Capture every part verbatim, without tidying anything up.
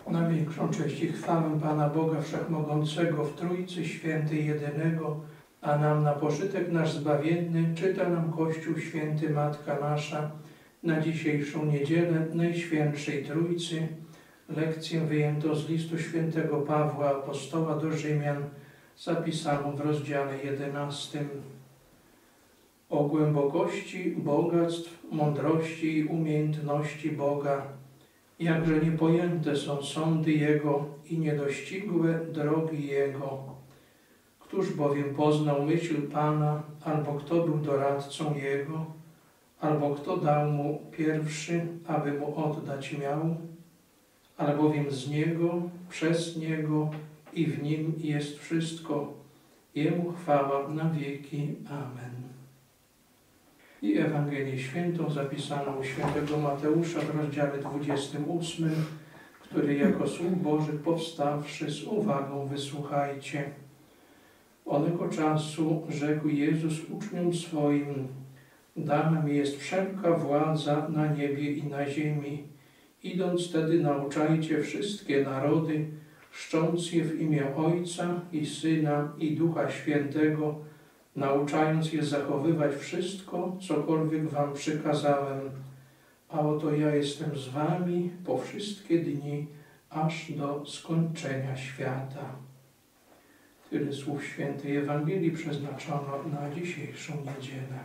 Na większą cześć i chwałę Pana Boga Wszechmogącego w Trójcy Świętej Jedynego, a nam na pożytek nasz zbawienny czyta nam Kościół Święty Matka Nasza na dzisiejszą niedzielę Najświętszej Trójcy. Lekcję wyjęto z listu świętego Pawła Apostoła do Rzymian, zapisaną w rozdziale jedenastym. O głębokości bogactw, mądrości i umiejętności Boga, jakże niepojęte są sądy Jego i niedościgłe drogi Jego. Któż bowiem poznał myśl Pana, albo kto był doradcą Jego, albo kto dał Mu pierwszy, aby Mu oddać miał? Albowiem z Niego, przez Niego i w Nim jest wszystko. Jemu chwała na wieki. Amen. I Ewangelię Świętą zapisaną u świętego Mateusza w rozdziale dwudziestym ósmym, który jako słów Bożych powstawszy z uwagą wysłuchajcie. Onego czasu rzekł Jezus uczniom swoim: dana mi jest wszelka władza na niebie i na ziemi. Idąc tedy nauczajcie wszystkie narody, chrzcząc je w imię Ojca i Syna i Ducha Świętego, nauczając je zachowywać wszystko, cokolwiek wam przykazałem. A oto ja jestem z wami po wszystkie dni, aż do skończenia świata. Tyle słów świętej Ewangelii przeznaczono na dzisiejszą niedzielę.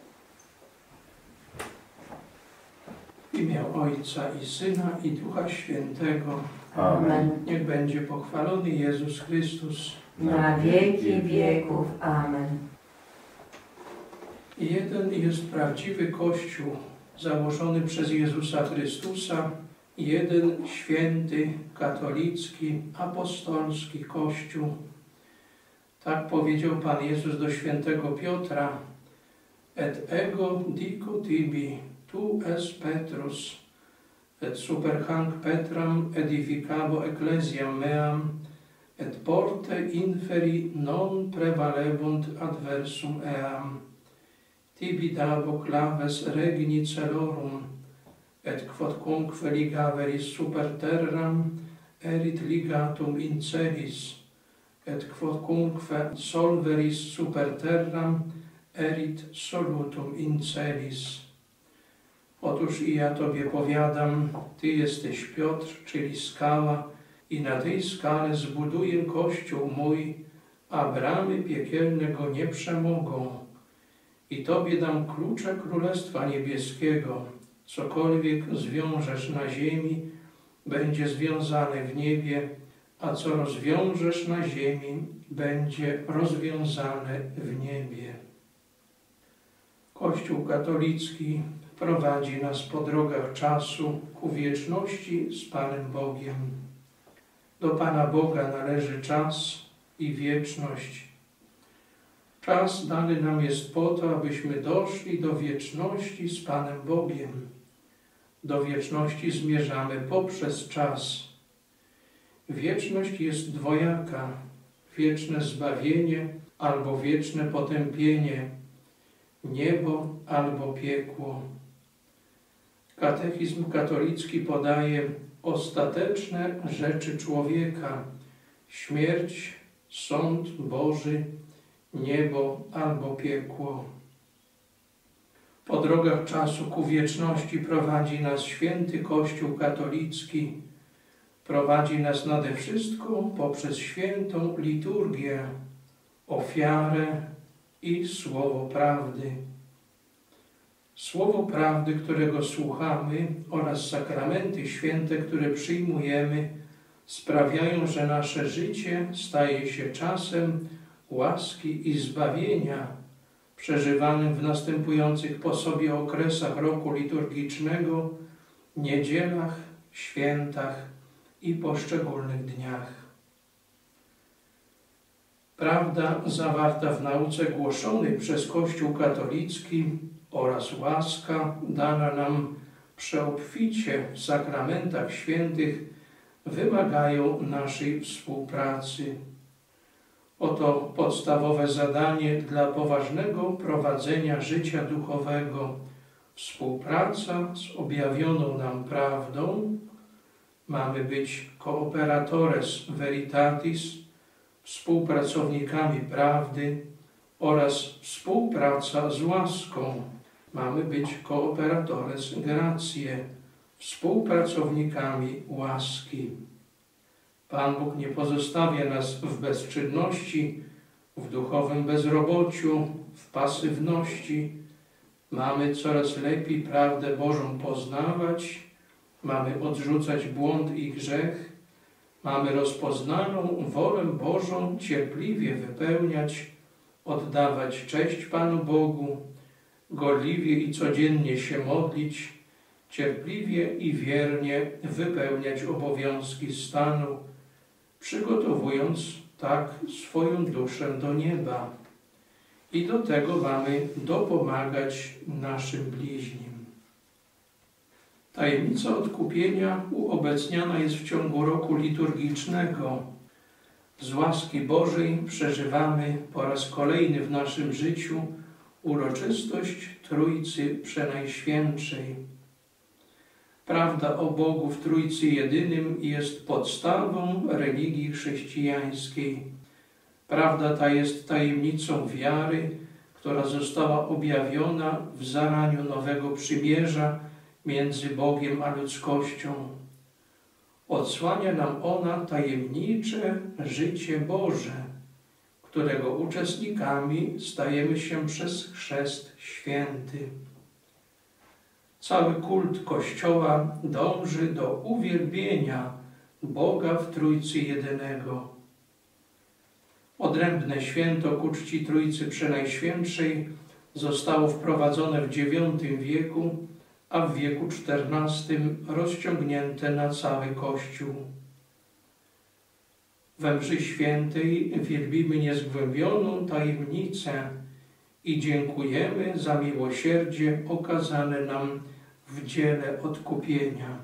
W imię Ojca i Syna i Ducha Świętego. Amen. Niech będzie pochwalony Jezus Chrystus. Na wieki wieków. Amen. Jeden jest prawdziwy Kościół, założony przez Jezusa Chrystusa, jeden święty, katolicki, apostolski Kościół. Tak powiedział Pan Jezus do świętego Piotra: et ego dico tibi, tu es Petrus, et super hanc Petram edificabo ecclesiam meam, et porte inferi non prevalebunt adversum eam. Tibi dabo claves regni celorum, et quodcunque ligaveris super terram, erit ligatum in celis, et quodcunque solveris super terram, erit solutum in celis. Otóż i ja Tobie powiadam, Ty jesteś Piotr, czyli skała, i na tej skale zbuduję Kościół mój, a bramy piekielne go nie przemogą. I Tobie dam klucze Królestwa Niebieskiego. Cokolwiek zwiążesz na ziemi, będzie związane w niebie, a co rozwiążesz na ziemi, będzie rozwiązane w niebie. Kościół katolicki prowadzi nas po drogach czasu ku wieczności z Panem Bogiem. Do Pana Boga należy czas i wieczność. Czas dany nam jest po to, abyśmy doszli do wieczności z Panem Bogiem. Do wieczności zmierzamy poprzez czas. Wieczność jest dwojaka: wieczne zbawienie albo wieczne potępienie, niebo albo piekło. Katechizm katolicki podaje ostateczne rzeczy człowieka: śmierć, sąd Boży, niebo albo piekło. Po drogach czasu ku wieczności prowadzi nas święty Kościół katolicki. Prowadzi nas nade wszystko poprzez świętą liturgię, ofiarę i słowo prawdy. Słowo prawdy, którego słuchamy, oraz sakramenty święte, które przyjmujemy, sprawiają, że nasze życie staje się czasem łaski i zbawienia, przeżywanym w następujących po sobie okresach roku liturgicznego, niedzielach, świętach i poszczególnych dniach. Prawda zawarta w nauce głoszonej przez Kościół katolicki oraz łaska dana nam przeobficie w sakramentach świętych wymagają naszej współpracy. Oto podstawowe zadanie dla poważnego prowadzenia życia duchowego: współpraca z objawioną nam prawdą, Mamy być cooperatores veritatis, współpracownikami prawdy oraz współpraca z łaską. Mamy być cooperatores gratiae, współpracownikami łaski. Pan Bóg nie pozostawia nas w bezczynności, w duchowym bezrobociu, w pasywności. Mamy coraz lepiej prawdę Bożą poznawać, mamy odrzucać błąd i grzech, mamy rozpoznaną wolę Bożą cierpliwie wypełniać, oddawać cześć Panu Bogu, gorliwie i codziennie się modlić, cierpliwie i wiernie wypełniać obowiązki stanu, przygotowując tak swoją duszę do nieba. I do tego mamy dopomagać naszym bliźnim. Tajemnica odkupienia uobecniana jest w ciągu roku liturgicznego. Z łaski Bożej przeżywamy po raz kolejny w naszym życiu uroczystość Trójcy Przenajświętszej. Prawda o Bogu w Trójcy Jedynym jest podstawą religii chrześcijańskiej. Prawda ta jest tajemnicą wiary, która została objawiona w zaraniu nowego przymierza między Bogiem a ludzkością. Odsłania nam ona tajemnicze życie Boże, którego uczestnikami stajemy się przez chrzest święty. Cały kult Kościoła dąży do uwielbienia Boga w Trójcy Jedynego. Odrębne święto ku czci Trójcy Przenajświętszej zostało wprowadzone w dziewiątym wieku, a w wieku czternastym rozciągnięte na cały Kościół. We mszy świętej wielbimy niezgłębioną tajemnicę i dziękujemy za miłosierdzie okazane nam w dziele odkupienia.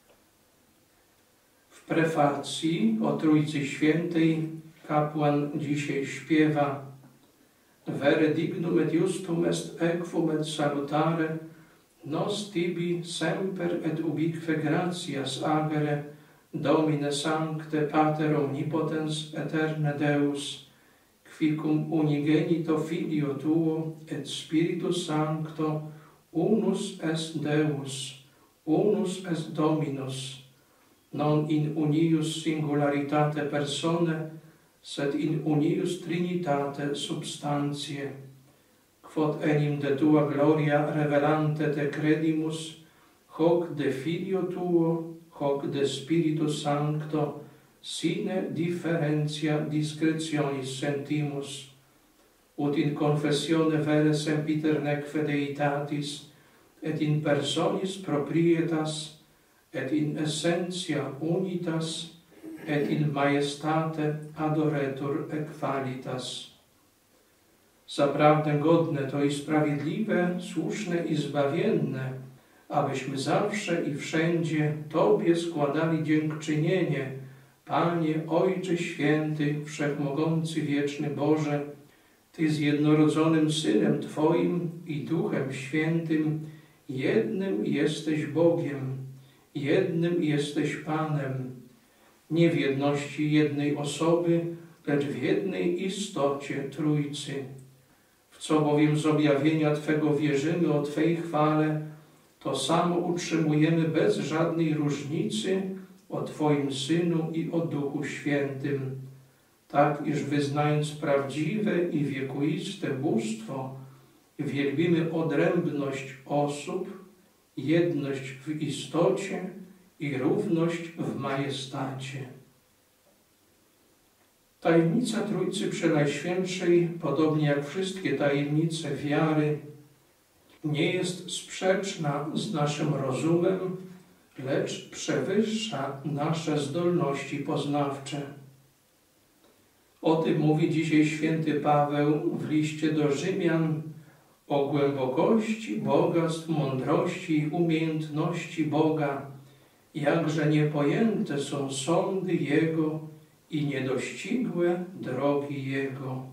W prefacji o Trójcy Świętej kapłan dzisiaj śpiewa: Vere dignum et justum est equum et salutare, nos tibi semper et ubique gratias agere, Domine sancte Pater omnipotens eterne Deus, qui cum unigenito Filio Tuo et Spiritus Sancto unus est Deus, unus est Dominus, non in unius singularitate persone, sed in unius trinitate substantiae, quod enim de Tua gloria revelante te credimus, hoc de Filio Tuo, hoc de Spiritus Sancto, sine differentia discretionis sentimus, ut in confessione vere sempiter neque Deitatis, et in personis proprietas, et in essentia unitas, et in majestate adoretur equalitas. Zaprawdę godne to i sprawiedliwe, słuszne i zbawienne, abyśmy zawsze i wszędzie Tobie składali dziękczynienie, Panie, Ojcze Święty, Wszechmogący, Wieczny Boże, Ty z jednorodzonym Synem Twoim i Duchem Świętym jednym jesteś Bogiem, jednym jesteś Panem, nie w jedności jednej osoby, lecz w jednej istocie Trójcy. W co bowiem z objawienia Twego wierzymy o Twej chwale, to samo utrzymujemy bez żadnej różnicy o Twoim Synu i o Duchu Świętym, tak iż wyznając prawdziwe i wiekuiste bóstwo, wielbimy odrębność osób, jedność w istocie i równość w majestacie. Tajemnica Trójcy Przenajświętszej, podobnie jak wszystkie tajemnice wiary, nie jest sprzeczna z naszym rozumem, lecz przewyższa nasze zdolności poznawcze. O tym mówi dzisiaj święty Paweł w liście do Rzymian: o głębokości bogactw, mądrości i umiejętności Boga, jakże niepojęte są sądy Jego i niedościgłe drogi Jego.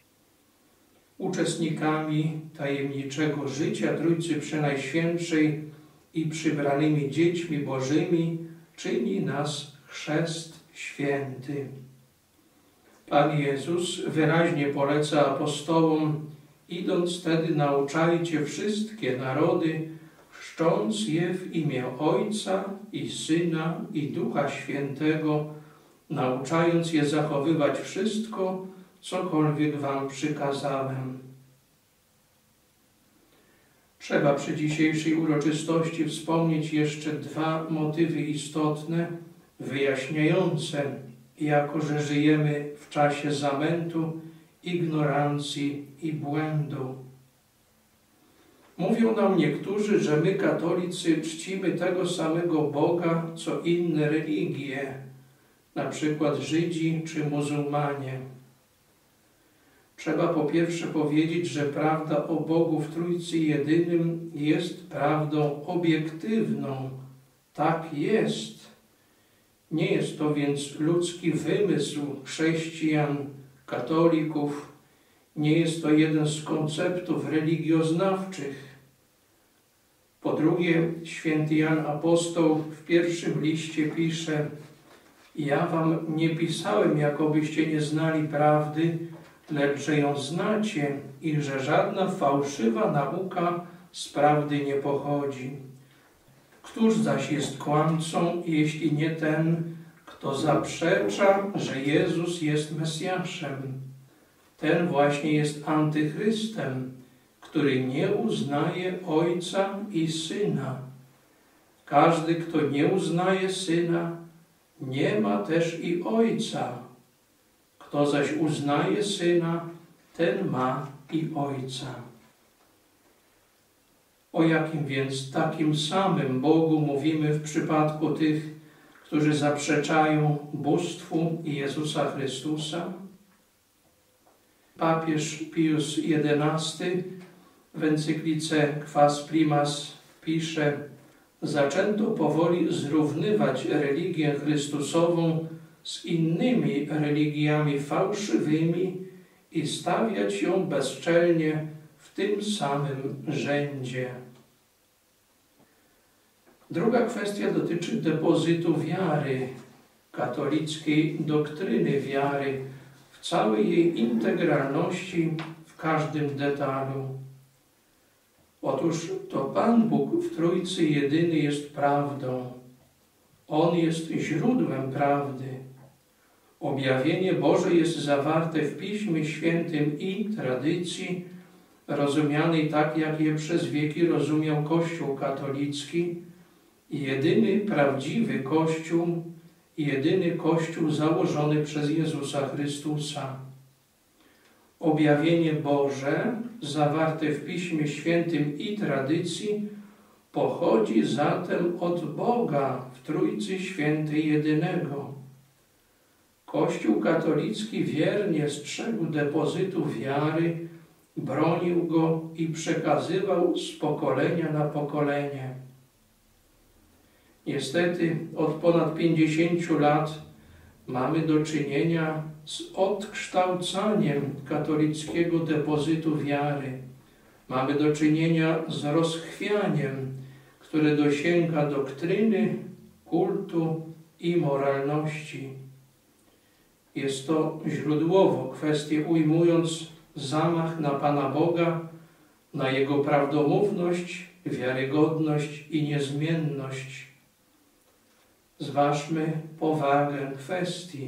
Uczestnikami tajemniczego życia Trójcy Przenajświętszej i przybranymi dziećmi Bożymi czyni nas chrzest święty. Pan Jezus wyraźnie poleca apostołom: idąc wtedy nauczajcie wszystkie narody, chrzcząc je w imię Ojca i Syna i Ducha Świętego, nauczając je zachowywać wszystko, cokolwiek wam przykazałem. Trzeba przy dzisiejszej uroczystości wspomnieć jeszcze dwa motywy istotne, wyjaśniające, jako że żyjemy w czasie zamętu, ignorancji i błędu. Mówią nam niektórzy, że my, katolicy, czcimy tego samego Boga, co inne religie, na przykład Żydzi czy muzułmanie. Trzeba po pierwsze powiedzieć, że prawda o Bogu w Trójcy Jedynym jest prawdą obiektywną. Tak jest. Nie jest to więc ludzki wymysł chrześcijan, katolików. Nie jest to jeden z konceptów religioznawczych. Po drugie, święty Jan Apostoł w pierwszym liście pisze: ja wam nie pisałem, jakobyście nie znali prawdy, lecz że ją znacie i że żadna fałszywa nauka z prawdy nie pochodzi. Któż zaś jest kłamcą, jeśli nie ten, kto zaprzecza, że Jezus jest Mesjaszem? Ten właśnie jest antychrystem, który nie uznaje Ojca i Syna. Każdy, kto nie uznaje Syna, nie ma też i Ojca. Kto zaś uznaje Syna, ten ma i Ojca. O jakim więc takim samym Bogu mówimy w przypadku tych, którzy zaprzeczają bóstwu Jezusa Chrystusa? Papież Pius jedenasty w encyklice Quas Primas pisze: zaczęto powoli zrównywać religię Chrystusową z innymi religiami fałszywymi i stawiać ją bezczelnie w tym samym rzędzie. Druga kwestia dotyczy depozytu wiary, katolickiej doktryny wiary w całej jej integralności, w każdym detalu. Otóż to Pan Bóg w Trójcy Jedyny jest prawdą. On jest źródłem prawdy. Objawienie Boże jest zawarte w Piśmie Świętym i tradycji, rozumianej tak, jak je przez wieki rozumiał Kościół katolicki, jedyny prawdziwy Kościół, jedyny Kościół założony przez Jezusa Chrystusa. Objawienie Boże, zawarte w Piśmie Świętym i tradycji, pochodzi zatem od Boga w Trójcy Świętej Jedynego. Kościół katolicki wiernie strzegł depozytu wiary, bronił go i przekazywał z pokolenia na pokolenie. Niestety od ponad pięćdziesięciu lat mamy do czynienia z odkształcaniem katolickiego depozytu wiary. Mamy do czynienia z rozchwianiem, które dosięga doktryny, kultu i moralności. Jest to źródłowo, kwestię ujmując, zamach na Pana Boga, na Jego prawdomówność, wiarygodność i niezmienność. Zważmy powagę kwestii.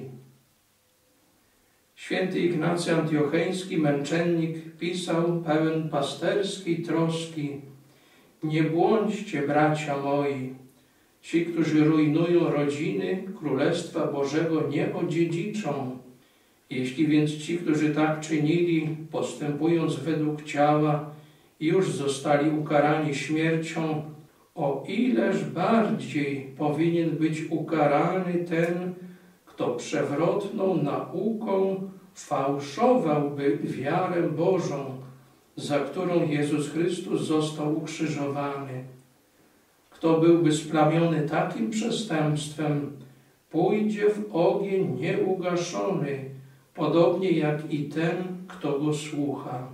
Święty Ignacy Antiocheński, męczennik, pisał pełen pasterskiej troski: nie błądźcie, bracia moi, ci, którzy rujnują rodziny, Królestwa Bożego nie odziedziczą. Jeśli więc ci, którzy tak czynili, postępując według ciała, już zostali ukarani śmiercią, o ileż bardziej powinien być ukarany ten, kto przewrotną nauką fałszowałby wiarę Bożą, za którą Jezus Chrystus został ukrzyżowany. Kto byłby splamiony takim przestępstwem, pójdzie w ogień nieugaszony, podobnie jak i ten, kto go słucha.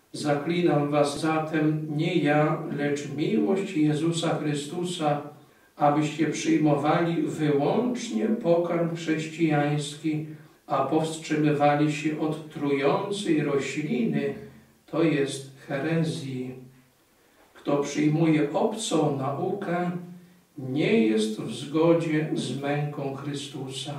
Zaklinam was zatem, nie ja, lecz miłość Jezusa Chrystusa, abyście przyjmowali wyłącznie pokarm chrześcijański, a powstrzymywali się od trującej rośliny, to jest herezji. Kto przyjmuje obcą naukę, nie jest w zgodzie z męką Chrystusa.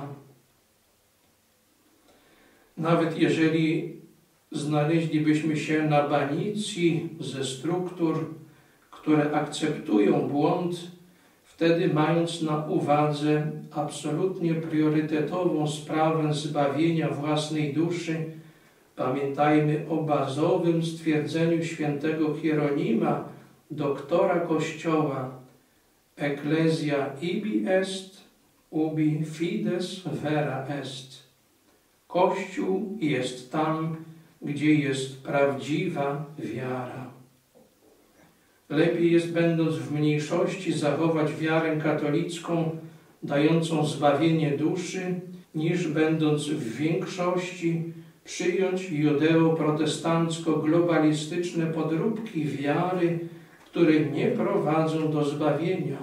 Nawet jeżeli znaleźlibyśmy się na banicji ze struktur, które akceptują błąd, wtedy mając na uwadze absolutnie priorytetową sprawę zbawienia własnej duszy, pamiętajmy o bazowym stwierdzeniu świętego Hieronima, doktora Kościoła: Ecclesia ibi est, ubi fides vera est. Kościół jest tam, gdzie jest prawdziwa wiara. Lepiej jest, będąc w mniejszości, zachować wiarę katolicką, dającą zbawienie duszy, niż będąc w większości, przyjąć judeo-protestancko-globalistyczne podróbki wiary, które nie prowadzą do zbawienia.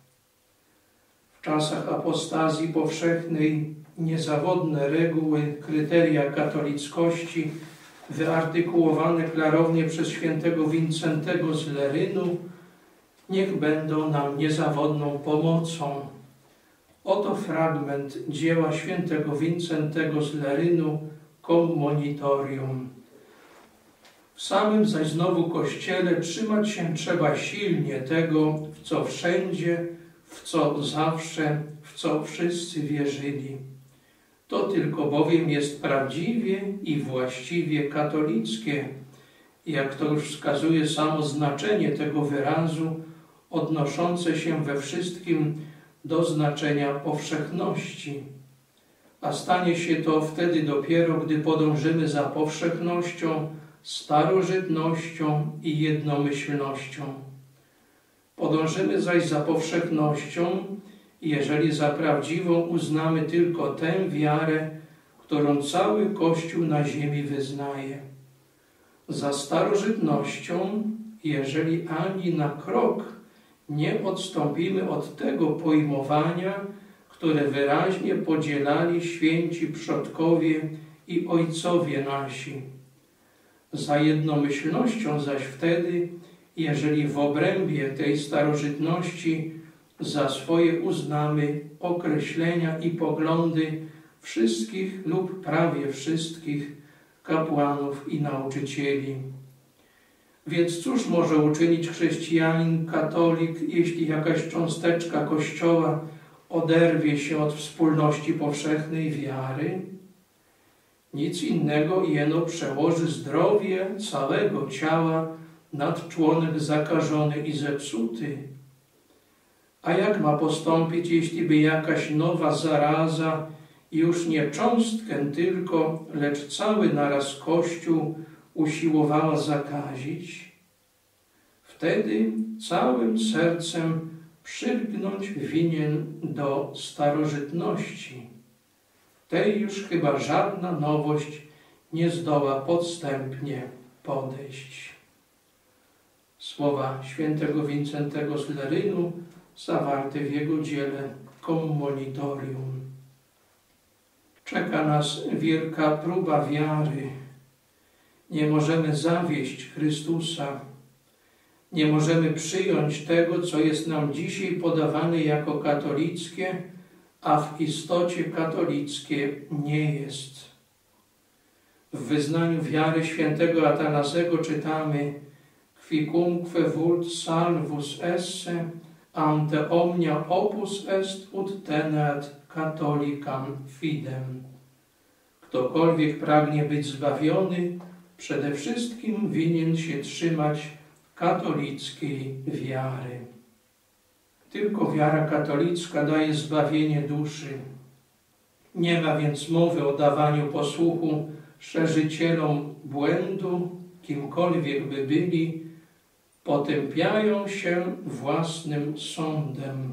W czasach apostazji powszechnej niezawodne reguły, kryteria katolickości, wyartykułowane klarownie przez świętego Wincentego z Lerynu, niech będą nam niezawodną pomocą. Oto fragment dzieła świętego Wincentego z Lerynu, Commonitorium. W samym zaś znowu Kościele trzymać się trzeba silnie tego, w co wszędzie, w co zawsze, w co wszyscy wierzyli. To tylko bowiem jest prawdziwie i właściwie katolickie, jak to już wskazuje samo znaczenie tego wyrazu, odnoszące się we wszystkim do znaczenia powszechności. A stanie się to wtedy dopiero, gdy podążymy za powszechnością, starożytnością i jednomyślnością. Podążymy zaś za powszechnością, jeżeli za prawdziwą uznamy tylko tę wiarę, którą cały Kościół na ziemi wyznaje. Za starożytnością, jeżeli ani na krok nie odstąpimy od tego pojmowania, które wyraźnie podzielali święci przodkowie i ojcowie nasi. Za jednomyślnością zaś wtedy, jeżeli w obrębie tej starożytności za swoje uznamy określenia i poglądy wszystkich lub prawie wszystkich kapłanów i nauczycieli. Więc cóż może uczynić chrześcijanin, katolik, jeśli jakaś cząsteczka Kościoła oderwie się od wspólności powszechnej wiary? Nic innego jeno przełoży zdrowie całego ciała nad członek zakażony i zepsuty. A jak ma postąpić, jeśli by jakaś nowa zaraza już nie cząstkę tylko, lecz cały naraz Kościół usiłowała zakazić? Wtedy całym sercem przylgnąć winien do starożytności. Tej już chyba żadna nowość nie zdoła podstępnie podejść. Słowa świętego Wincentego z Lerynu zawarte w jego dziele Commonitorium. Czeka nas wielka próba wiary. Nie możemy zawieść Chrystusa. Nie możemy przyjąć tego, co jest nam dzisiaj podawane jako katolickie, a w istocie katolickie nie jest. W wyznaniu wiary świętego Atanazego czytamy: Quicumque vult salvus esse, ante omnia opus est ut tenet catholicam fidem. Ktokolwiek pragnie być zbawiony, przede wszystkim winien się trzymać katolickiej wiary. Tylko wiara katolicka daje zbawienie duszy. Nie ma więc mowy o dawaniu posłuchu szerzycielom błędu, kimkolwiek by byli, potępiają się własnym sądem.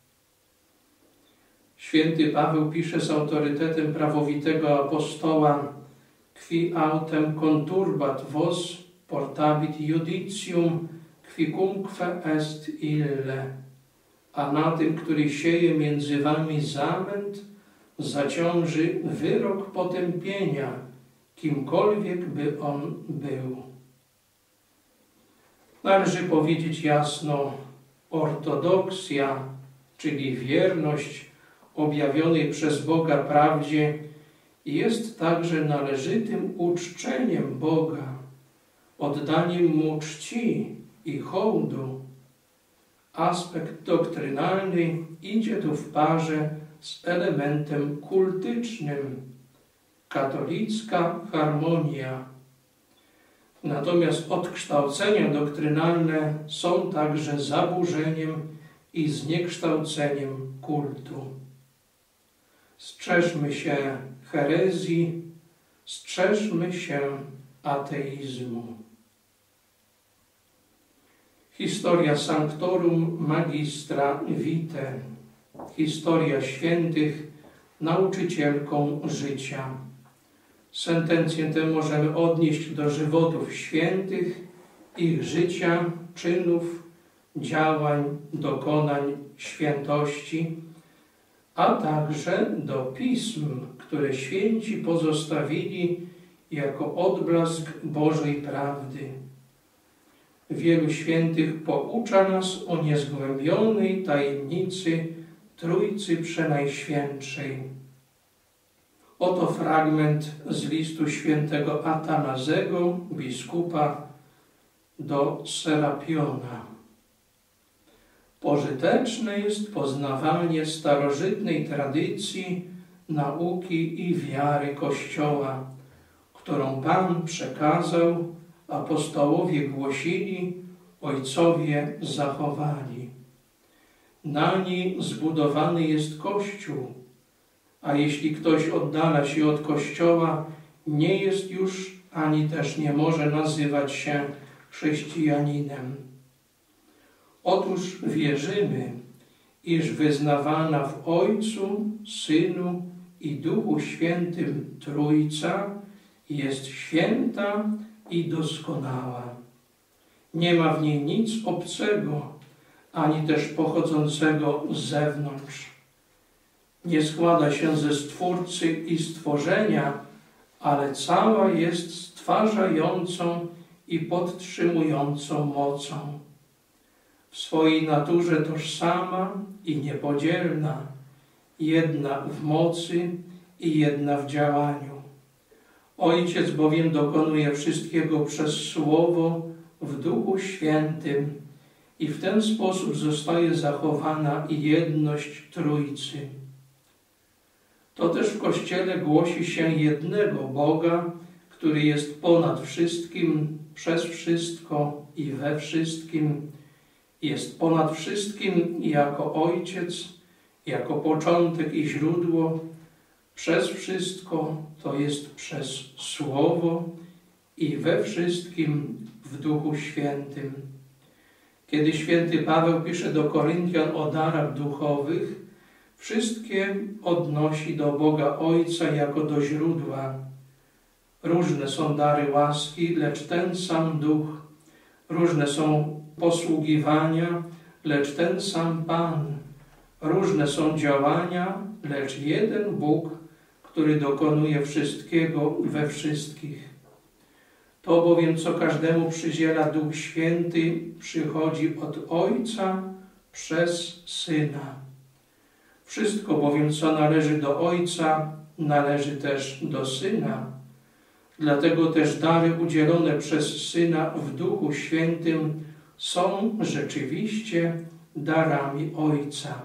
Święty Paweł pisze z autorytetem prawowitego apostoła: Qui autem conturbat vos portabit judicium, quicumque est ille. a na tym, który sieje między wami zamęt, zaciąży wyrok potępienia, kimkolwiek by on był. Należy powiedzieć jasno, ortodoksja, czyli wierność objawionej przez Boga prawdzie, jest także należytym uczczeniem Boga, oddaniem Mu czci i hołdu. Aspekt doktrynalny idzie tu w parze z elementem kultycznym, katolicka harmonia. Natomiast odkształcenia doktrynalne są także zaburzeniem i zniekształceniem kultu. Strzeżmy się herezji, strzeżmy się ateizmu. Historia Sanctorum Magistra Vitae. Historia świętych nauczycielką życia. Sentencję tę możemy odnieść do żywotów świętych, ich życia, czynów, działań, dokonań, świętości, a także do pism, które święci pozostawili jako odblask Bożej prawdy. Wielu świętych poucza nas o niezgłębionej tajemnicy Trójcy Przenajświętszej. Oto fragment z listu świętego Atanazego, biskupa, do Serapiona. Pożyteczne jest poznawanie starożytnej tradycji, nauki i wiary Kościoła, którą Pan przekazał, apostołowie głosili, ojcowie zachowali. Na niej zbudowany jest Kościół, a jeśli ktoś oddala się od Kościoła, nie jest już ani też nie może nazywać się chrześcijaninem. Otóż wierzymy, iż wyznawana w Ojcu, Synu i Duchu Świętym Trójca jest święta i doskonała. Nie ma w niej nic obcego, ani też pochodzącego z zewnątrz. Nie składa się ze Stwórcy i stworzenia, ale cała jest stwarzającą i podtrzymującą mocą. W swojej naturze tożsama i niepodzielna, jedna w mocy i jedna w działaniu. Ojciec bowiem dokonuje wszystkiego przez Słowo w Duchu Świętym i w ten sposób zostaje zachowana jedność Trójcy. To też w Kościele głosi się jednego Boga, który jest ponad wszystkim, przez wszystko i we wszystkim. Jest ponad wszystkim jako Ojciec, jako początek i źródło, przez wszystko, to jest przez Słowo i we wszystkim w Duchu Świętym. Kiedy święty Paweł pisze do Koryntian o darach duchowych, wszystkie odnosi do Boga Ojca jako do źródła. Różne są dary łaski, lecz ten sam Duch. Różne są posługiwania, lecz ten sam Pan. Różne są działania, lecz jeden Bóg, który dokonuje wszystkiego we wszystkich. To bowiem, co każdemu przydziela Duch Święty, przychodzi od Ojca przez Syna. Wszystko bowiem, co należy do Ojca, należy też do Syna. Dlatego też dary udzielone przez Syna w Duchu Świętym są rzeczywiście darami Ojca.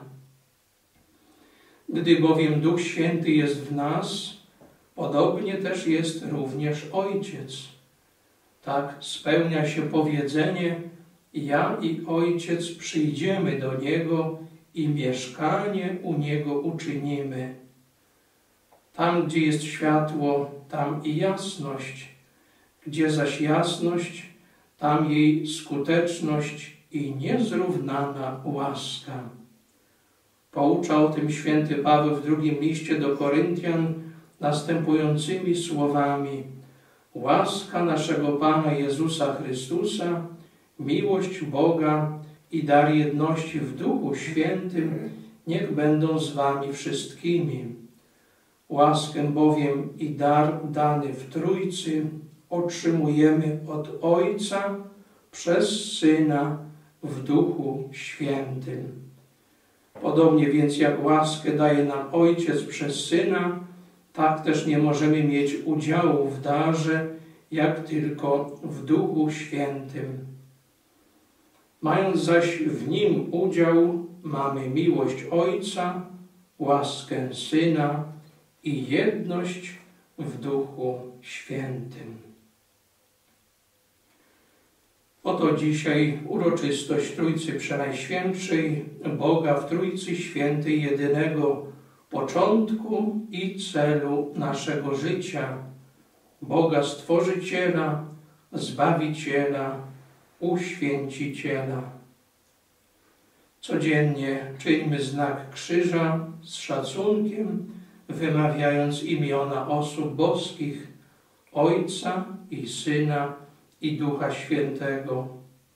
Gdy bowiem Duch Święty jest w nas, podobnie też jest również Ojciec. Tak spełnia się powiedzenie: ja i Ojciec przyjdziemy do Niego i mieszkanie u Niego uczynimy. Tam, gdzie jest światło, tam i jasność. Gdzie zaś jasność, tam jej skuteczność i niezrównana łaska. Poucza o tym święty Paweł w drugim liście do Koryntian następującymi słowami: łaska naszego Pana Jezusa Chrystusa, miłość Boga i dar jedności w Duchu Świętym niech będą z wami wszystkimi. Łaskę bowiem i dar dany w Trójcy otrzymujemy od Ojca przez Syna w Duchu Świętym. Podobnie więc jak łaskę daje nam Ojciec przez Syna, tak też nie możemy mieć udziału w darze, jak tylko w Duchu Świętym. Mając zaś w Nim udział, mamy miłość Ojca, łaskę Syna i jedność w Duchu Świętym. Oto dzisiaj uroczystość Trójcy Przenajświętszej, Boga w Trójcy Świętej jedynego, początku i celu naszego życia, Boga Stworzyciela, Zbawiciela, Uświęciciela. Codziennie czyńmy znak krzyża z szacunkiem, wymawiając imiona osób boskich, Ojca i Syna i Ducha Świętego.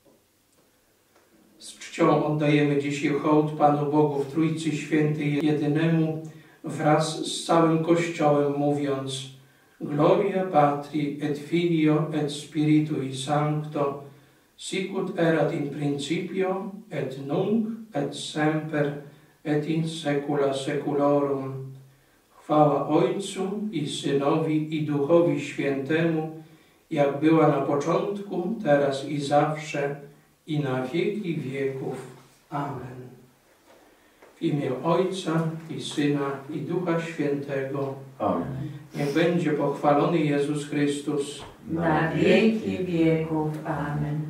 Z czcią oddajemy dzisiaj hołd Panu Bogu w Trójcy Świętej jedynemu wraz z całym Kościołem, mówiąc: Gloria Patri et Filio et Spiritui Sancto, sicut erat in principio et nunc et semper et in saecula saeculorum. Chwała Ojcu i Synowi i Duchowi Świętemu, jak była na początku, teraz i zawsze, i na wieki wieków. Amen. W imię Ojca i Syna i Ducha Świętego. Amen. Niech będzie pochwalony Jezus Chrystus. Na wieki wieków. Amen.